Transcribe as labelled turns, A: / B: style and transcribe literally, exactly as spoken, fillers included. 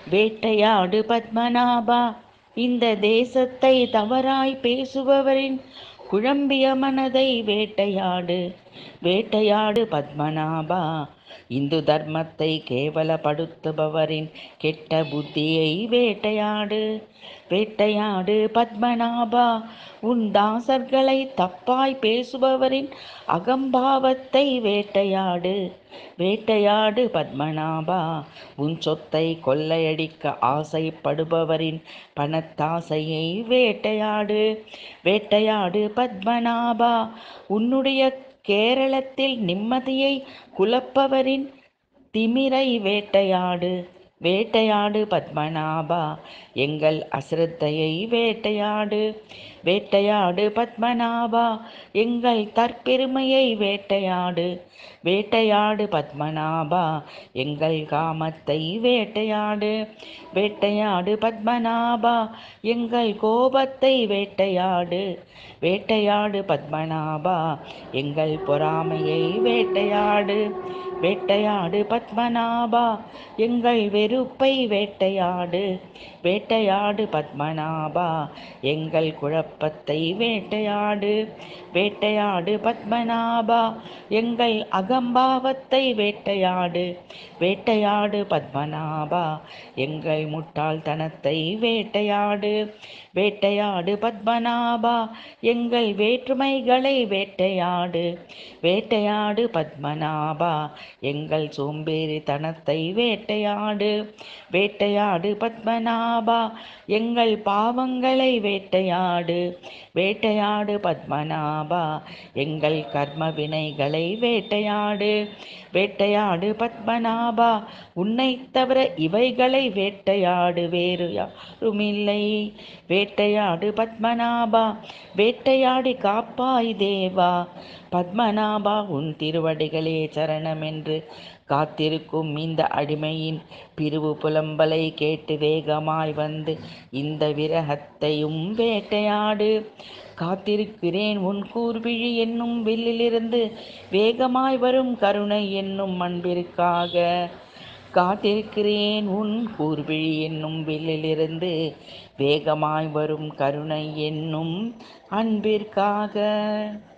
A: வேட்டையாடு பத்மநாபா, இந்த தேசத்தை தவறாய் பேசுபவரின் குழம்பிய மனதை வேட்டையாடு. வேட்டையாடு பத்மநாபா, இந்து தர்மத்தை கேவலப்படுத்துபவரின் கெட்ட புத்தியை வேட்டையாடு. வேட்டையாடு பத்மநாபா, உன் தாசர்களை தப்பாய் பேசுபவரின் அகம்பாவத்தை வேட்டையாடு. வேட்டையாடு பத்மநாபா, உன் சொத்தை கொள்ளையடிக்க ஆசைப்படுபவரின் பணத்தாசையை வேட்டையாடு. வேட்டையாடு பத்மநாபா, உன்னுடைய கேரளத்தில் நிம்மதியை குழப்பவரின் திமிரை வேட்டையாடு. வேட்டையாடு பத்மநாபா, எங்கள் அசிரத்தையை வேட்டையாடு. வேட்டையாடு பத்மநாபா, எங்கள் தற்பெருமையை வேட்டையாடு. வேட்டையாடு பத்மநாபா, எங்கள் காமத்தை வேட்டையாடு. வேட்டையாடு பத்மநாபா, எங்கள் கோபத்தை வேட்டையாடு. வேட்டையாடு பத்மநாபா, எங்கள் பொறாமையை வேட்டையாடு. வேட்டையாடு பத்மநாபா, எங்கள் வெறுப்பை வேட்டையாடு. வேட்டையாடு பத்மநாபா, எங்கள் குழப்பத்தை வேட்டையாடு. வேட்டையாடு பத்மநாபா, எங்கள் அகம்பாவத்தை வேட்டையாடு. வேட்டையாடு பத்மநாபா, எங்கள் முட்டாள்தனத்தை வேட்டையாடு. வேட்டையாடு பத்மநாபா, எங்கள் வேற்றுமைகளை வேட்டையாடு. வேட்டையாடு பத்மநாபா, எங்கள் சோம்பேறித்தனத்தை வேட்டையாடு. வேட்டையாடு பத்மநாபா, எங்கள் பாவங்களை வேட்டையாடு. வேட்டையாடு பத்மநாபா, எங்கள் கர்ம வினைகளை வேட்டையாடு. வேட்டையாடு பத்மநாபா, உன்னை தவிர இவைகளை வேட்டையாடு வேறு யாருமில்லை. வேட்டையாடு பத்மநாபா, வேட்டையாடி காப்பாய் தேவா. பத்மநாபா, உன் திருவடிகளே சரணமென்று காத்திருக்கும் இந்த அடிமையின் பிரிவு புலம்பலை கேட்டு வேகமாய் வந்து இந்த விரகத்தையும் வேட்டையாடு. காத்திருக்கிறேன் உன் கூர்விழி என்னும் வில்லிலிருந்து வேகமாய் வரும் கருணை என்னும் அன்பிற்காக. காத்திருக்கிறேன் உன் கூர்விழி என்னும் வில்லிலிருந்து வேகமாய் வரும் கருணை என்னும் அன்பிற்காக.